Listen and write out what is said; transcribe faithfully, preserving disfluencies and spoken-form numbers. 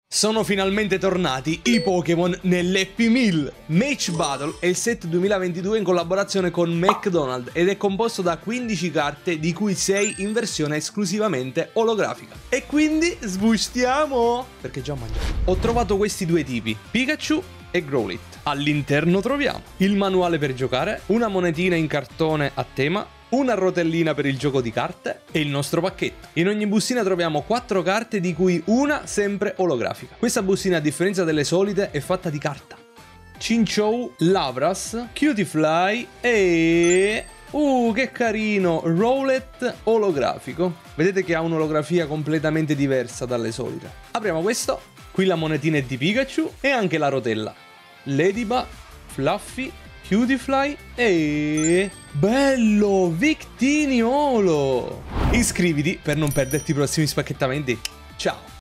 Sono finalmente tornati i Pokémon nell'Happy Meal. Match Battle è il set duemilaventidue in collaborazione con McDonald's ed è composto da quindici carte, di cui sei in versione esclusivamente olografica. E quindi sbustiamo! Perché già ho mangiato. Ho trovato questi due tipi, Pikachu e Growlithe. All'interno troviamo il manuale per giocare, una monetina in cartone a tema, una rotellina per il gioco di carte e il nostro pacchetto. In ogni bustina troviamo quattro carte, di cui una sempre olografica. Questa bustina, a differenza delle solite, è fatta di carta. Chinchou, Lapras, Cutiefly e... Uh, che carino! Rowlet olografico. Vedete che ha un'olografia completamente diversa dalle solite. Apriamo questo. Qui la monetina è di Pikachu e anche la rotella. Ladybug, Fluffy, Cutiefly e... bello! Victiniolo! Iscriviti per non perderti i prossimi spacchettamenti. Ciao!